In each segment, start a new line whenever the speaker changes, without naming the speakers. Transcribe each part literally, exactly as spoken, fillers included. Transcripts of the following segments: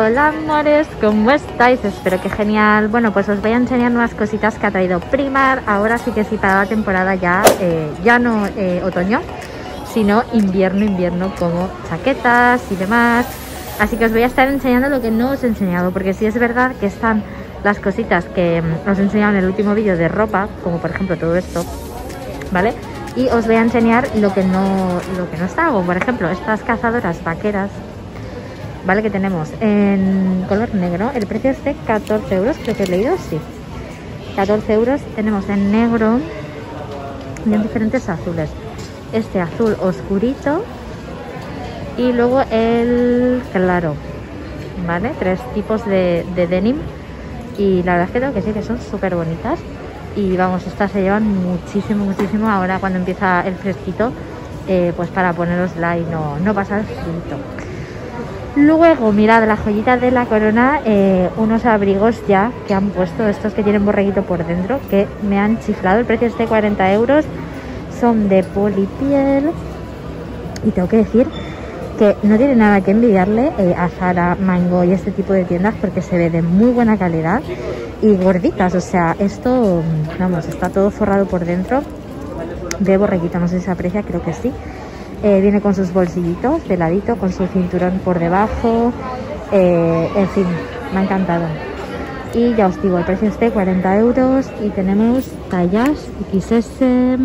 Hola amores, ¿cómo estáis? Espero que genial. Bueno, pues os voy a enseñar unas cositas que ha traído Primark. Ahora sí que sí, para la temporada ya, eh, ya no eh, otoño, sino invierno, invierno, como chaquetas y demás. Así que os voy a estar enseñando lo que no os he enseñado, porque sí es verdad que están las cositas que mm, os he enseñado en el último vídeo de ropa, como por ejemplo todo esto, ¿vale? Y os voy a enseñar lo que no, lo que no está, como por ejemplo estas cazadoras vaqueras, ¿vale? Que tenemos en color negro, el precio es de catorce euros, creo que he leído, sí, catorce euros. Tenemos en negro y en diferentes azules, este azul oscurito y luego el claro, ¿vale? Tres tipos de, de denim y la verdad es que creo que sí que son súper bonitas. Y vamos, estas se llevan muchísimo, muchísimo ahora cuando empieza el fresquito, eh, pues para ponerosla y no, no pasar frío. Luego, mirad, la joyita de la corona, eh, unos abrigos ya que han puesto, estos que tienen borreguito por dentro, que me han chiflado. El precio es de cuarenta euros, son de polipiel y tengo que decir que no tiene nada que envidiarle eh, a Zara, Mango y este tipo de tiendas, porque se ve de muy buena calidad y gorditas. O sea, esto, vamos, está todo forrado por dentro de borreguito, no sé si se aprecia, creo que sí. Eh, viene con sus bolsillitos de ladito, con su cinturón por debajo, eh, en fin, me ha encantado. Y ya os digo, el precio es de cuarenta euros y tenemos tallas equis ese,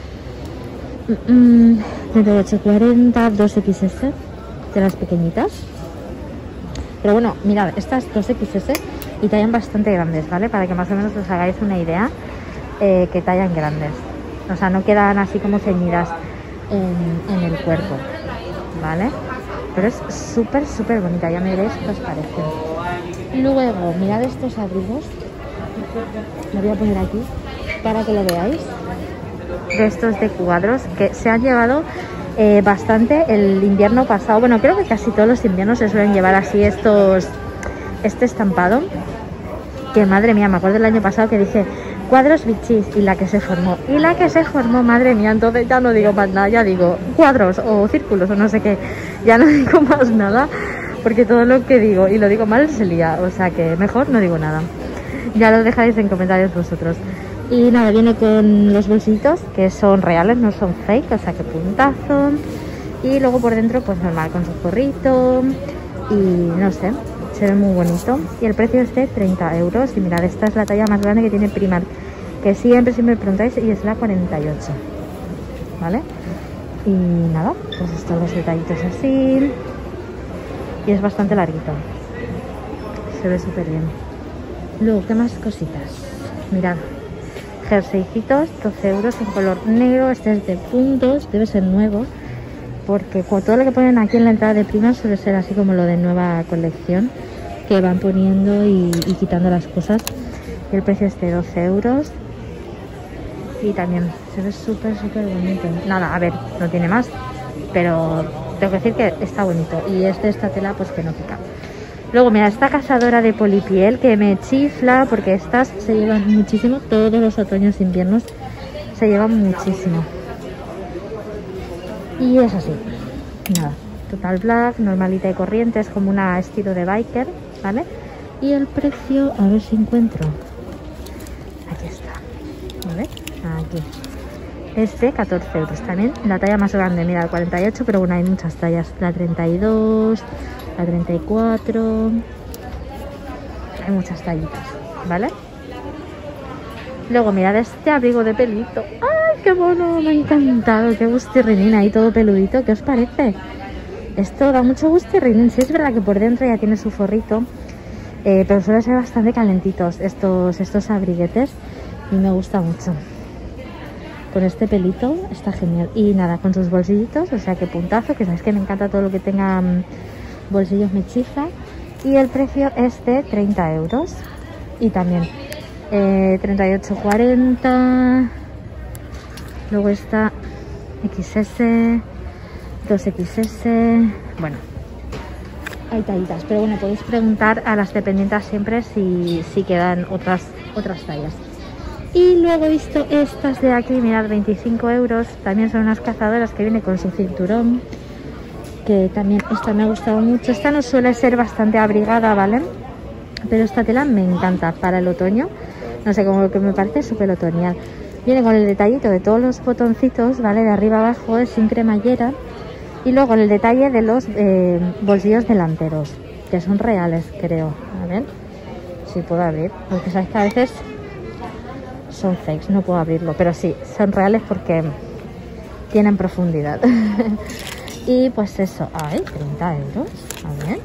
mm, treinta y ocho cuarenta, dos equis ese, de las pequeñitas. Pero bueno, mirad, estas dos equis ese y tallan bastante grandes, ¿vale? Para que más o menos os hagáis una idea, eh, que tallan grandes. O sea, no quedan así como ceñidas en, en el cuerpo, ¿vale? Pero es súper, súper bonita, ya me diréis qué os parece. Luego, mirad estos abrigos, lo voy a poner aquí para que lo veáis, de estos de cuadros que se han llevado eh, bastante el invierno pasado. Bueno, creo que casi todos los inviernos se suelen llevar así estos, este estampado, que madre mía, me acuerdo del año pasado que dije cuadros bichis y la que se formó, y la que se formó, madre mía, entonces ya no digo más nada, ya digo cuadros o círculos o no sé qué, ya no digo más nada, porque todo lo que digo y lo digo mal se lía, o sea que mejor no digo nada, ya lo dejáis en comentarios vosotros. Y nada, viene con los bolsillitos que son reales, no son fake, o sea que puntazo, y luego por dentro pues normal, con su gorrito y no sé, se ve muy bonito. Y el precio es de treinta euros. Y mirad, esta es la talla más grande que tiene Primark, que siempre, siempre me preguntáis, y es la cuarenta y ocho, ¿vale? Y nada, pues estos los detallitos así. Y es bastante larguito. Se ve súper bien. Luego, ¿qué más cositas? Mirad, jerseycitos, doce euros en color negro. Este es de puntos, debe ser nuevo, porque todo lo que ponen aquí en la entrada de Primark suele ser así como lo de nueva colección, que van poniendo y, y quitando las cosas. Y el precio es de doce euros y también se ve súper súper bonito. Nada, a ver, no tiene más, pero tengo que decir que está bonito y es de esta tela pues que no pica. Luego mira, esta cazadora de polipiel que me chifla, porque estas se llevan muchísimo, todos los otoños e inviernos se llevan muchísimo. Y es así, nada, total black, normalita y corriente, es como una estilo de biker, ¿vale? Y el precio, a ver si encuentro, aquí está, ¿vale? Aquí, es de catorce euros también, la talla más grande, mira, el cuarenta y ocho, pero bueno, hay muchas tallas, la treinta y dos, la treinta y cuatro, hay muchas tallitas, ¿vale? Luego mirad este abrigo de pelito, ¡ay, qué mono! Me ha encantado, qué gustirrinín ahí todo peludito, ¿qué os parece? Esto da mucho gustirrinín, sí es verdad que por dentro ya tiene su forrito, eh, pero suelen ser bastante calentitos estos, estos abriguetes y me gusta mucho. Con este pelito está genial. Y nada, con sus bolsillitos, o sea que puntazo, que sabéis que me encanta todo lo que tenga um, bolsillos, me chifla. Y el precio es de treinta euros y también Eh, treinta y ocho cuarenta, luego está equis ese, dos equis ese, bueno, hay tallitas, pero bueno, podéis preguntar a las dependientes siempre si, si quedan otras, otras tallas. Y luego he visto estas de aquí, mirad, veinticinco euros, también son unas cazadoras que viene con su cinturón, que también esta me ha gustado mucho. Esta no suele ser bastante abrigada, ¿vale? Pero esta tela me encanta para el otoño. No sé, como que me parece súper otoñal. Viene con el detallito de todos los botoncitos, ¿vale? De arriba abajo, es sin cremallera. Y luego el detalle de los eh, bolsillos delanteros, que son reales, creo. A ver si puedo abrir, porque sabes que a veces son fakes, no puedo abrirlo. Pero sí, son reales porque tienen profundidad. Y pues eso, ay, treinta euros, a ver.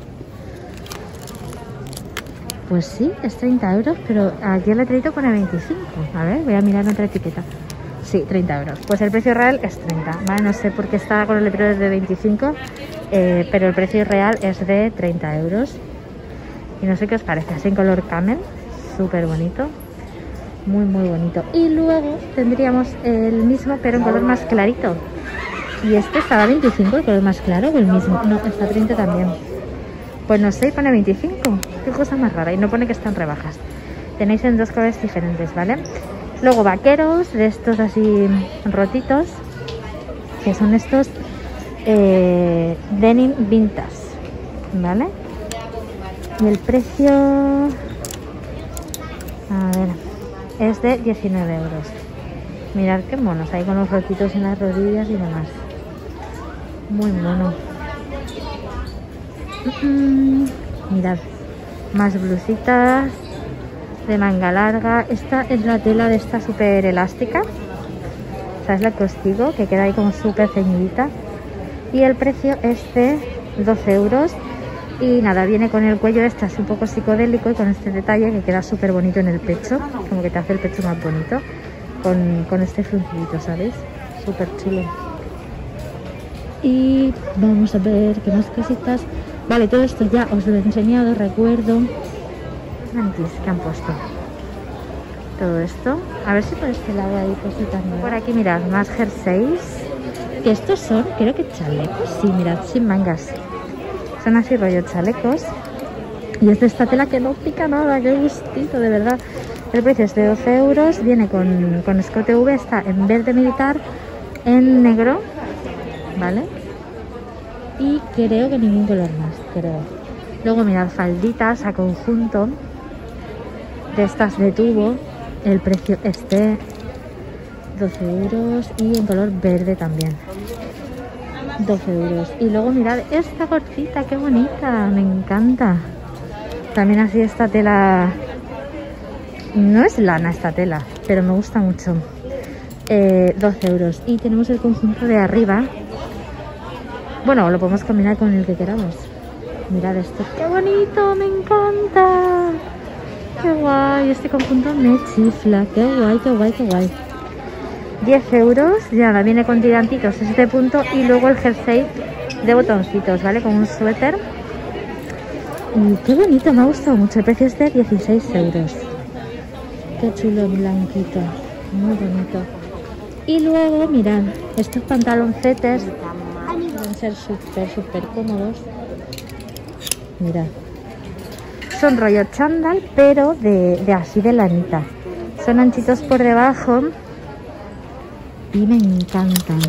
Pues sí, es treinta euros, pero aquí el letrerito pone veinticinco. A ver, voy a mirar otra etiqueta. Sí, treinta euros. Pues el precio real es treinta, ¿vale? No sé por qué está con el letrero de veinticinco, eh, pero el precio real es de treinta euros. Y no sé qué os parece, así en color camel, súper bonito. Muy, muy bonito. Y luego tendríamos el mismo, pero en color más clarito. Y este estaba a veinticinco, el color más claro, o el mismo. No, está a treinta también. Pues no sé, pone veinticinco. Qué cosa más rara. Y no pone que están rebajas. Tenéis en dos colores diferentes, ¿vale? Luego vaqueros, de estos así rotitos, que son estos eh, denim vintage, ¿vale? Y el precio, a ver, es de diecinueve euros. Mirad qué monos, ahí con los rotitos en las rodillas y demás. Muy mono. Mirad, más blusitas de manga larga. Esta es la tela de esta súper elástica, ¿sabes la que os digo? Que queda ahí como súper ceñidita. Y el precio es de doce euros. Y nada, viene con el cuello este así un poco psicodélico y con este detalle que queda súper bonito en el pecho, como que te hace el pecho más bonito, con, con este fruncillito, ¿sabéis? Súper chulo. Y vamos a ver qué más cositas. Vale, todo esto ya os lo he enseñado, recuerdo. Mantis que han puesto. Todo esto. A ver si por este lado hay cositas nuevas. Por aquí mirad, más jerseys. Que estos son, creo que chalecos. Sí, mirad, sin mangas. Son así rollo chalecos. Y es de esta tela que no pica nada, qué gustito, de verdad. El precio es de doce euros. Viene con, con escote V, está en verde militar, en negro, ¿vale? Y creo que ningún color más, creo. Luego mirad, falditas a conjunto de estas de tubo. El precio es de doce euros y en color verde también. doce euros. Y luego mirad esta gorcita, qué bonita, me encanta. También así esta tela, no es lana esta tela, pero me gusta mucho. eh, doce euros. Y tenemos el conjunto de arriba. Bueno, lo podemos combinar con el que queramos. Mirad esto, qué bonito, me encanta. Qué guay, este conjunto me chifla. Qué guay, qué guay, qué guay. diez euros, ya nada, viene con tirantitos este punto y luego el jersey de botoncitos, ¿vale? Con un suéter. Y qué bonito, me ha gustado mucho. El precio es de dieciséis euros. Qué chulo, blanquito, muy bonito. Y luego, mirad, estos pantaloncetes van a ser súper, súper cómodos. Mirad. Son rollo chándal, pero de, de así de lanita. Son anchitos por debajo. Y me encantan.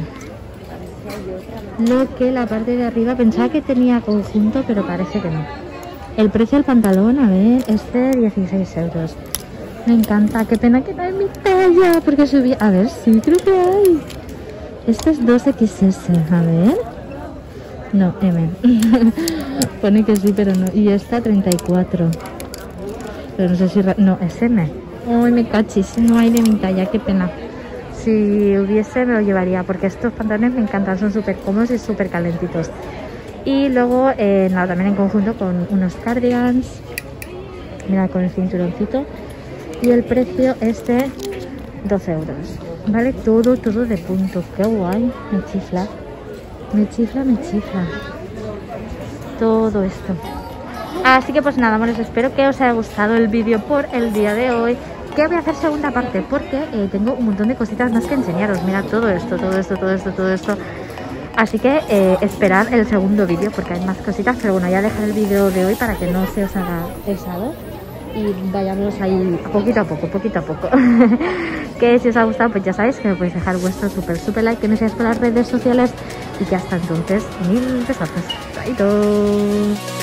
Lo que la parte de arriba pensaba que tenía conjunto, pero parece que no. El precio del pantalón, a ver, es de dieciséis euros. Me encanta, qué pena que no hay mi talla, porque subí... A ver, sí, creo que hay. Este es dos equis ese, a ver. No, eme. Pone que sí, pero no. Y esta treinta y cuatro. Pero no sé si... No, es eme. Uy, me cachis, no hay de mi talla, qué pena. Si hubiese me lo llevaría, porque estos pantalones me encantan, son súper cómodos y súper calentitos. Y luego, eh, nada, también en conjunto con unos cardigans. Mira, con el cinturoncito. Y el precio es de doce euros. Vale, todo, todo de punto. Qué guay, me chifla. Me chifla, me chifla. Todo esto. Así que pues nada, amores, espero que os haya gustado el vídeo por el día de hoy. Que voy a hacer segunda parte porque eh, tengo un montón de cositas más que enseñaros. Mirad todo esto, todo esto, todo esto, todo esto. Así que eh, esperad el segundo vídeo porque hay más cositas. Pero bueno, ya dejaré el vídeo de hoy para que no se os haga pesado. Y vayamos ahí poquito a poco, poquito a poco. Que si os ha gustado, pues ya sabéis que me podéis dejar vuestro súper, súper like. Que me sigáis por las redes sociales y que hasta entonces, mil besazos. ¡Chaito!